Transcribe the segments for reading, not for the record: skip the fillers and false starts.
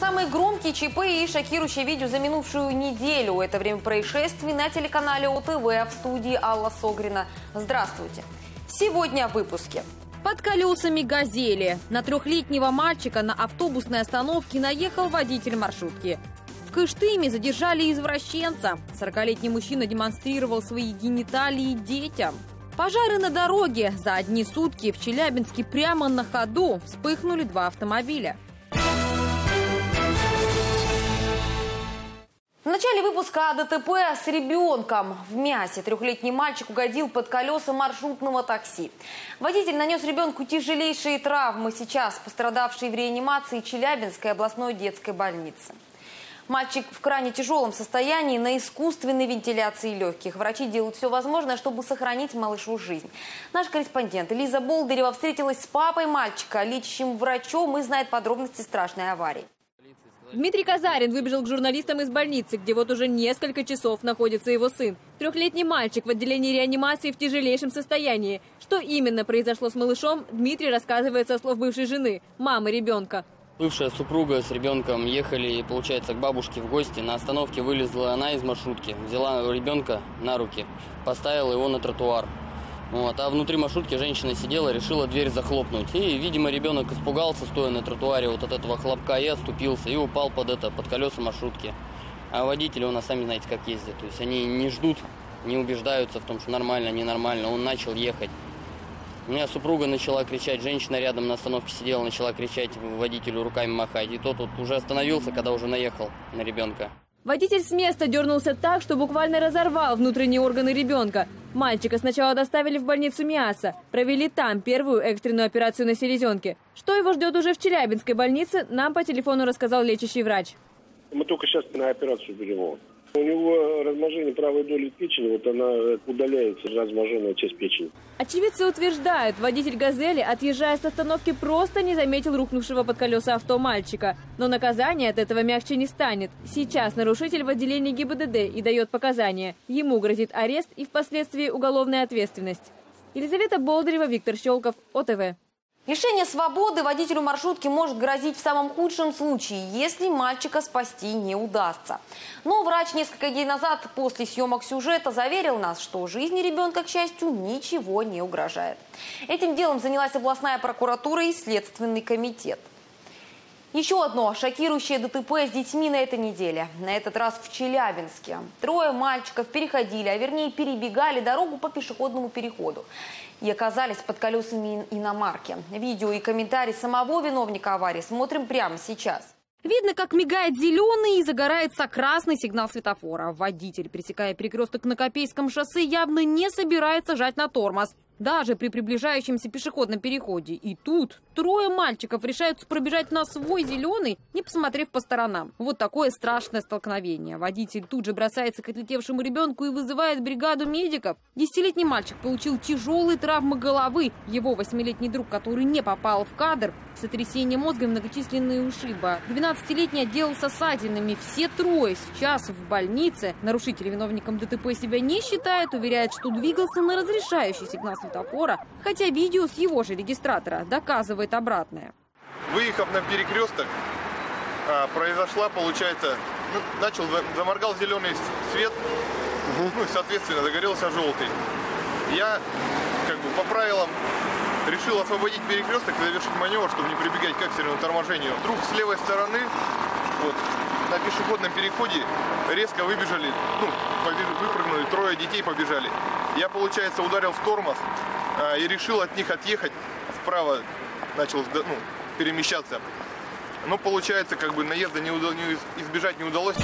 Самые громкие ЧП и шокирующие видео за минувшую неделю. Это время происшествий на телеканале ОТВ. В студии Алла Согрина. Здравствуйте. Сегодня в выпуске. Под колесами «Газели». На 3-летнего мальчика на автобусной остановке наехал водитель маршрутки. В Кыштыме задержали извращенца. 40-летний мужчина демонстрировал свои гениталии детям. Пожары на дороге. За одни сутки в Челябинске прямо на ходу вспыхнули 2 автомобиля. В начале выпуска о ДТП с ребенком. В Мясе 3-летний мальчик угодил под колеса маршрутного такси. Водитель нанес ребенку тяжелейшие травмы. Сейчас пострадавший в реанимации Челябинской областной детской больницы. Мальчик в крайне тяжелом состоянии на искусственной вентиляции легких. Врачи делают все возможное, чтобы сохранить малышу жизнь. Наш корреспондент Лиза Болдырева встретилась с папой мальчика, лечащим врачом, и знает подробности страшной аварии. Дмитрий Казарин выбежал к журналистам из больницы, где вот уже несколько часов находится его сын. 3-летний мальчик в отделении реанимации в тяжелейшем состоянии. Что именно произошло с малышом, Дмитрий рассказывает со слов бывшей жены, мамы ребенка. Бывшая супруга с ребенком ехали, получается, к бабушке в гости. На остановке вылезла она из маршрутки, взяла ребенка на руки, поставила его на тротуар. А внутри маршрутки женщина сидела, решила дверь захлопнуть. И, видимо, ребенок испугался, стоя на тротуаре от этого хлопка, и оступился, и упал под колеса маршрутки. А водители у нас, сами знаете, как ездят. То есть они не ждут, не убеждаются в том, что нормально, ненормально. Он начал ехать. У меня супруга начала кричать, женщина рядом на остановке сидела, начала кричать водителю, руками махать. И тот уже остановился, когда уже наехал на ребенка. Водитель с места дернулся так, что буквально разорвал внутренние органы ребенка. Мальчика сначала доставили в больницу Мяса. Провели там первую экстренную операцию на селезенке. Что его ждет уже в Челябинской больнице, нам по телефону рассказал лечащий врач. Мы только сейчас на операцию берем. У него разможение правой доли печени, вот она удаляется, разможенная часть печени. Очевидцы утверждают, водитель «Газели», отъезжая с остановки, просто не заметил рухнувшего под колеса авто мальчика. Но наказание от этого мягче не станет. Сейчас нарушитель в отделении ГИБДД и дает показания. Ему грозит арест и впоследствии уголовная ответственность. Елизавета Болдырева, Виктор Щелков, ОТВ. Лишение свободы водителю маршрутки может грозить в самом худшем случае, если мальчика спасти не удастся. Но врач несколько дней назад после съемок сюжета заверил нас, что жизни ребенка, к счастью, ничего не угрожает. Этим делом занялась областная прокуратура и Следственный комитет. Еще одно шокирующее ДТП с детьми на этой неделе. На этот раз в Челябинске. 3 мальчиков переходили, а вернее перебегали дорогу по пешеходному переходу. И оказались под колесами иномарки. Видео и комментарии самого виновника аварии смотрим прямо сейчас. Видно, как мигает зеленый и загорается красный сигнал светофора. Водитель, пересекая перекресток на Копейском шоссе, явно не собирается жать на тормоз. Даже при приближающемся пешеходном переходе. И тут 3 мальчиков решаются пробежать на свой зеленый, не посмотрев по сторонам. Вот такое страшное столкновение. Водитель тут же бросается к отлетевшему ребенку и вызывает бригаду медиков. 10-летний мальчик получил тяжелые травмы головы. Его 8-летний друг, который не попал в кадр, сотрясение мозга и многочисленные ушибы. 12-летний отделался ссадинами. Все 3 сейчас в больнице. Нарушитель виновником ДТП себя не считает, уверяет, что двигался на разрешающий сигнал светофора, хотя видео с его же регистратора доказывает обратное. Выехав на перекресток, произошла, получается, заморгал зеленый свет, соответственно, загорелся желтый. Я, по правилам, решил освободить перекресток и завершить маневр, чтобы не прибегать к экстренному торможению. Вдруг с левой стороны, на пешеходном переходе резко выбежали, выпрыгнули, 3 детей побежали. Я, получается, ударил в тормоз и решил от них отъехать вправо, начал перемещаться. Но, получается, наезда избежать не удалось.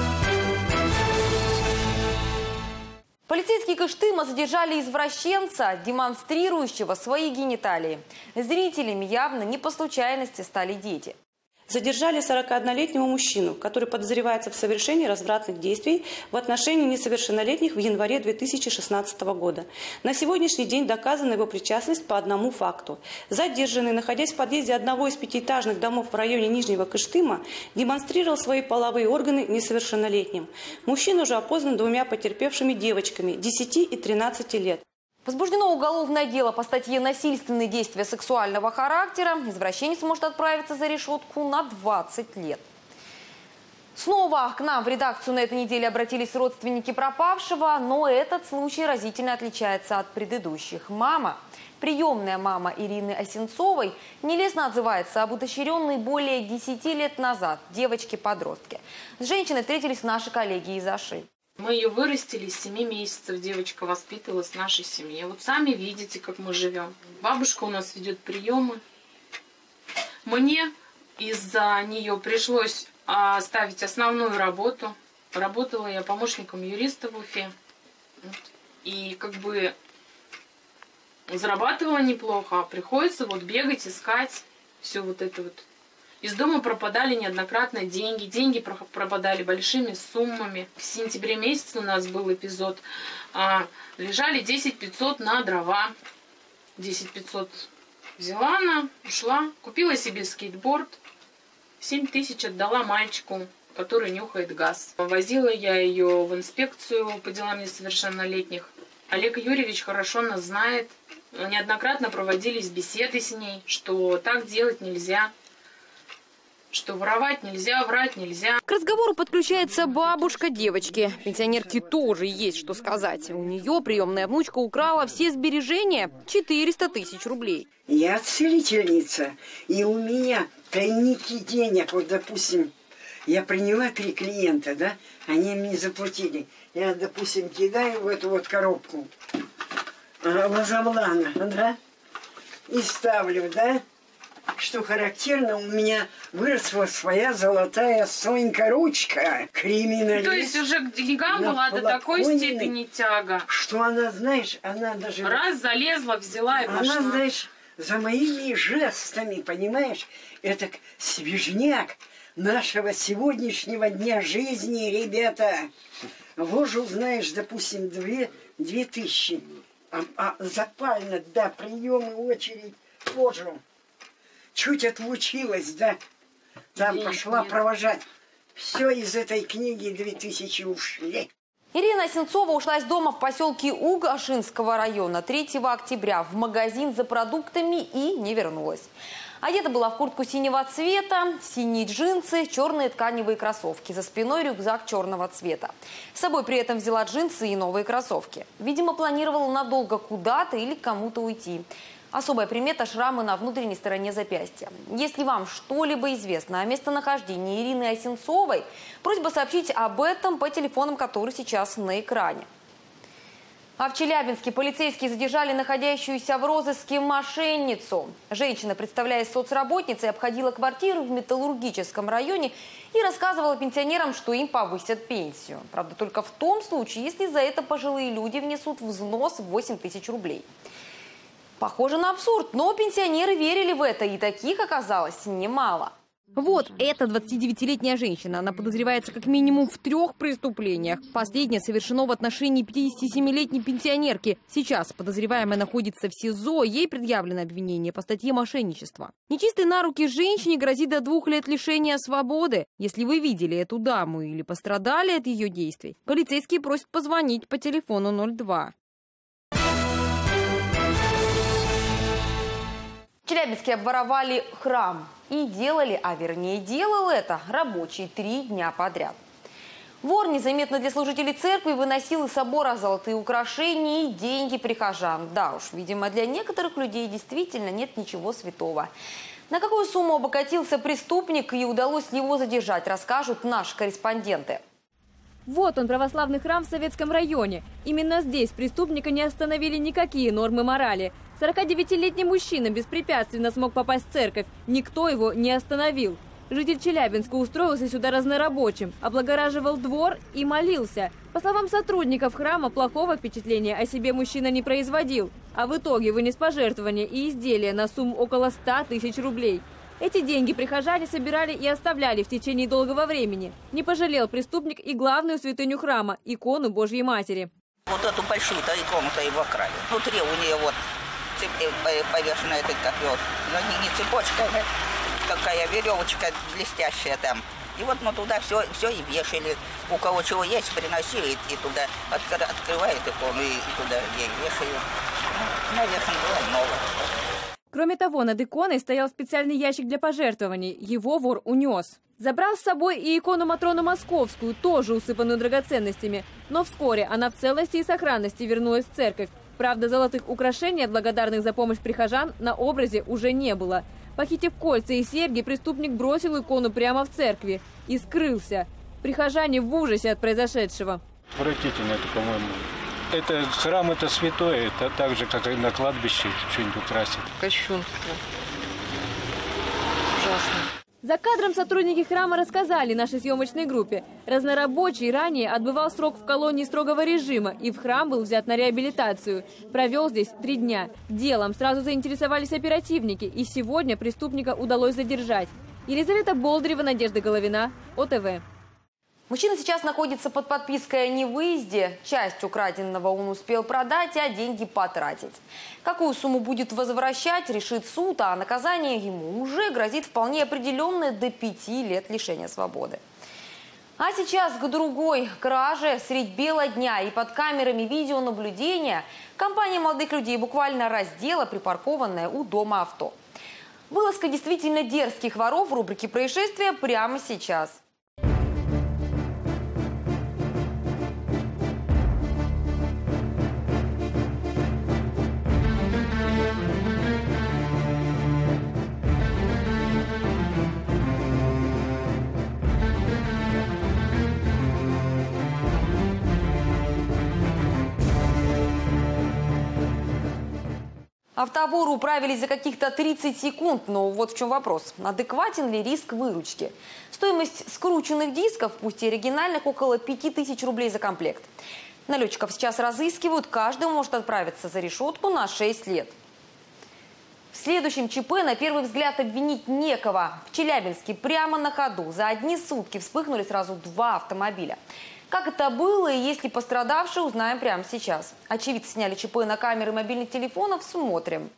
Полицейские Кыштыма задержали извращенца, демонстрирующего свои гениталии. Зрителями явно не по случайности стали дети. Задержали 41-летнего мужчину, который подозревается в совершении развратных действий в отношении несовершеннолетних в январе 2016 года. На сегодняшний день доказана его причастность по одному факту. Задержанный, находясь в подъезде одного из 5-этажных домов в районе Нижнего Кыштыма, демонстрировал свои половые органы несовершеннолетним. Мужчина уже опознан 2 потерпевшими девочками 10 и 13 лет. Возбуждено уголовное дело по статье «Насильственные действия сексуального характера». Извращенец может отправиться за решетку на 20 лет. Снова к нам в редакцию на этой неделе обратились родственники пропавшего, но этот случай разительно отличается от предыдущих. Приемная мама Ирины Осенцовой нелестно отзывается об удочеренной более 10 лет назад девочке-подростке. С женщиной встретились наши коллеги из Аши. Мы ее вырастили с 7 месяцев, девочка воспитывалась в нашей семье. Вот сами видите, как мы живем. Бабушка у нас ведет приемы. Мне из-за нее пришлось оставить основную работу. Работала я помощником юриста в Уфе. И как бы зарабатывала неплохо, а приходится вот бегать, искать все вот это вот. Из дома пропадали неоднократно деньги. Деньги пропадали большими суммами. В сентябре месяце у нас был эпизод. Лежали 10 500 на дрова. 10 500 взяла она, ушла. Купила себе скейтборд. 7 тысяч отдала мальчику, который нюхает газ. Возила я ее в инспекцию по делам несовершеннолетних. Олег Юрьевич хорошо нас знает. Неоднократно проводились беседы с ней, что так делать нельзя. Что воровать нельзя, врать нельзя. К разговору подключается бабушка девочки. Пенсионерке тоже есть что сказать. У нее приемная внучка украла все сбережения – 400 тысяч рублей. Я целительница, и у меня тайники денег. Вот, допустим, я приняла 3 клиента, да, они мне заплатили. Я, допустим, кидаю в эту вот коробку лазовлана, да, и ставлю, да. Что характерно, у меня выросла своя золотая Сонька ручка, криминалист. То есть уже к деньгам была до такой степени тяга. Что она, знаешь, она даже... Раз залезла, взяла и пошла. Она, знаешь, за моими жестами, понимаешь, это свежняк нашего сегодняшнего дня жизни, ребята. Ложу, знаешь, допустим, 2000. Запально, да, приемы, очередь, ложу. Чуть отлучилась, да, там пошла провожать. Все из этой книги 2000 ушли. Ирина Осенцова ушла из дома в поселке Уг Ашинского района 3 октября в магазин за продуктами и не вернулась. Одета была в куртку синего цвета, синие джинсы, черные тканевые кроссовки. За спиной рюкзак черного цвета. С собой при этом взяла джинсы и новые кроссовки. Видимо, планировала надолго куда-то или к кому-то уйти. Особая примета – шрамы на внутренней стороне запястья. Если вам что-либо известно о местонахождении Ирины Осенцовой, просьба сообщить об этом по телефонам, которые сейчас на экране. А в Челябинске полицейские задержали находящуюся в розыске мошенницу. Женщина, представляясь соцработницей, обходила квартиру в Металлургическом районе и рассказывала пенсионерам, что им повысят пенсию. Правда, только в том случае, если за это пожилые люди внесут взнос в 8 тысяч рублей. Похоже на абсурд, но пенсионеры верили в это, и таких оказалось немало. Вот эта 29-летняя женщина. Она подозревается как минимум в 3 преступлениях. Последнее совершено в отношении 57-летней пенсионерки. Сейчас подозреваемая находится в СИЗО. Ей предъявлено обвинение по статье мошенничества. Нечистой на руки женщине грозит до 2 лет лишения свободы. Если вы видели эту даму или пострадали от ее действий, полицейские просят позвонить по телефону 02. В Челябинске обворовали храм. И делал это рабочий 3 дня подряд. Вор незаметно для служителей церкви выносил из собора золотые украшения и деньги прихожан. Да уж, видимо, для некоторых людей действительно нет ничего святого. На какую сумму обогатился преступник и удалось ли его задержать, расскажут наши корреспонденты. Вот он, православный храм в Советском районе. Именно здесь преступника не остановили никакие нормы морали. 49-летний мужчина беспрепятственно смог попасть в церковь. Никто его не остановил. Житель Челябинска устроился сюда разнорабочим, облагораживал двор и молился. По словам сотрудников храма, плохого впечатления о себе мужчина не производил. А в итоге вынес пожертвования и изделия на сумму около 100 тысяч рублей. Эти деньги прихожане собирали и оставляли в течение долгого времени. Не пожалел преступник и главную святыню храма – икону Божьей Матери. Вот эту большую-то икону-то его крали. Внутри у нее вот повешена эта, как его, ну не цепочка, такая веревочка блестящая там. И вот мы туда все и вешали. У кого чего есть, приносили и туда открывают икону и туда ей вешают. Ну, навешано было много. Кроме того, над иконой стоял специальный ящик для пожертвований. Его вор унес. Забрал с собой и икону Матрону Московскую, тоже усыпанную драгоценностями. Но вскоре она в целости и сохранности вернулась в церковь. Правда, золотых украшений от благодарных за помощь прихожан на образе уже не было. Похитив кольца и серьги, преступник бросил икону прямо в церкви и скрылся. Прихожане в ужасе от произошедшего. Отвратительно это, по-моему. Это храм, это святое, это так же, как и на кладбище что-нибудь украсить. Кощунство. Ужасно. За кадром сотрудники храма рассказали нашей съемочной группе. Разнорабочий ранее отбывал срок в колонии строгого режима и в храм был взят на реабилитацию. Провел здесь 3 дня. Делом сразу заинтересовались оперативники, и сегодня преступника удалось задержать. Елизавета Болдырева, Надежда Головина, ОТВ. Мужчина сейчас находится под подпиской о невыезде. Часть украденного он успел продать, а деньги потратить. Какую сумму будет возвращать, решит суд, а наказание ему уже грозит вполне определенное до 5 лет лишения свободы. А сейчас к другой краже. Средь бела дня и под камерами видеонаблюдения компания молодых людей буквально раздела припаркованное у дома авто. Вылазка действительно дерзких воров в рубрике «Происшествия» прямо сейчас. Автоворы управились за каких-то 30 секунд, но вот в чем вопрос. Адекватен ли риск выручки? Стоимость скрученных дисков, пусть и оригинальных, около 5000 рублей за комплект. Налетчиков сейчас разыскивают, каждый может отправиться за решетку на 6 лет. В следующем ЧП на первый взгляд обвинить некого. В Челябинске прямо на ходу за одни сутки вспыхнули сразу 2 автомобиля. Как это было и есть ли пострадавшие, узнаем прямо сейчас. Очевидцы сняли ЧП на камеры мобильных телефонов, смотрим.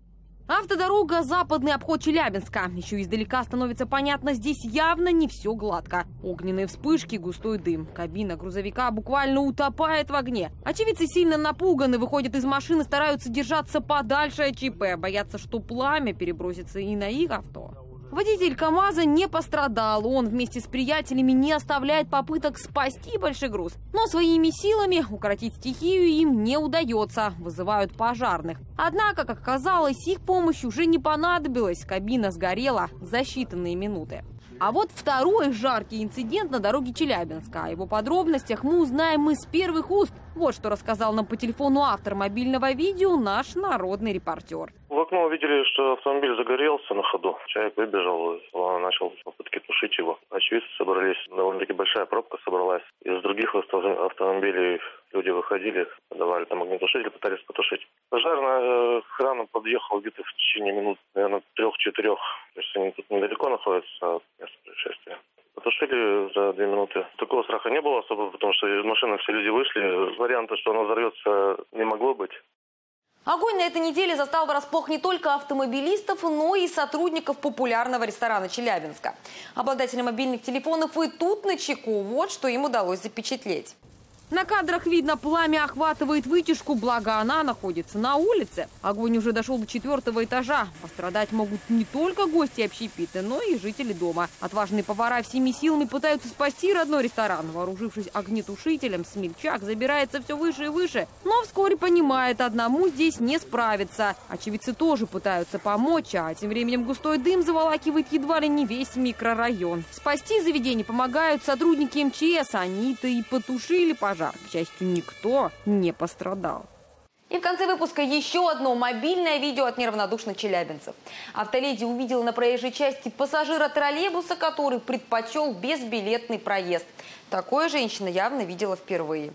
Автодорога «Западный обход Челябинска». Еще издалека становится понятно, здесь явно не все гладко. Огненные вспышки, густой дым. Кабина грузовика буквально утопает в огне. Очевидцы сильно напуганы, выходят из машины, стараются держаться подальше от ЧП. Боятся, что пламя перебросится и на их авто. Водитель КамАЗа не пострадал. Он вместе с приятелями не оставляет попыток спасти большой груз. Но своими силами укротить стихию им не удается. Вызывают пожарных. Однако, как оказалось, их помощь уже не понадобилась. Кабина сгорела за считанные минуты. А вот второй жаркий инцидент на дороге Челябинска. О его подробностях мы узнаем из первых уст. Вот что рассказал нам по телефону автор мобильного видео, наш народный репортер. В окно увидели, что автомобиль загорелся на ходу. Человек выбежал, начал попытки тушить его. Очевидцы собрались, довольно-таки большая пробка собралась. Из других автомобилей люди выходили, давали там огнетушители, пытались потушить. Пожар на охрану подъехал где-то в течение минут, наверное, 3-4. То есть они тут недалеко находятся от места происшествия. Потушили за 2 минуты. Такого страха не было особо, потому что из машины все люди вышли. Варианта, что она взорвется, не могло быть. Огонь на этой неделе застал врасплох не только автомобилистов, но и сотрудников популярного ресторана Челябинска. Обладатели мобильных телефонов и тут начеку. Вот что им удалось запечатлеть. На кадрах видно, пламя охватывает вытяжку, благо она находится на улице. Огонь уже дошел до 4-го этажа. Пострадать могут не только гости общепита, но и жители дома. Отважные повара всеми силами пытаются спасти родной ресторан. Вооружившись огнетушителем, смельчак забирается все выше и выше. Но вскоре понимает, одному здесь не справиться. Очевидцы тоже пытаются помочь, а тем временем густой дым заволакивает едва ли не весь микрорайон. Спасти заведение помогают сотрудники МЧС. Они-то и потушили пожар. К счастью, никто не пострадал. И в конце выпуска еще одно мобильное видео от неравнодушных челябинцев. Автоледи увидела на проезжей части пассажира троллейбуса, который предпочел безбилетный проезд. Такое женщина явно видела впервые.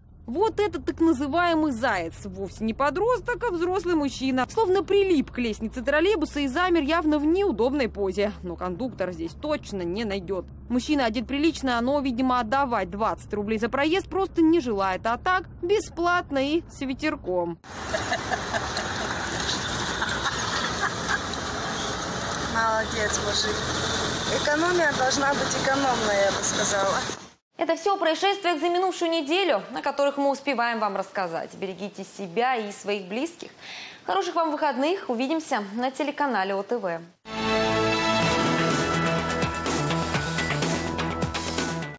Вот этот так называемый заяц. Вовсе не подросток, а взрослый мужчина. Словно прилип к лестнице троллейбуса и замер явно в неудобной позе. Но кондуктор здесь точно не найдет. Мужчина одет прилично, но, видимо, отдавать 20 рублей за проезд просто не желает. А так, бесплатно и с ветерком. Молодец, мужик. Экономия должна быть экономной, я бы сказала. Это все о происшествиях за минувшую неделю, о которых мы успеваем вам рассказать. Берегите себя и своих близких. Хороших вам выходных. Увидимся на телеканале ОТВ.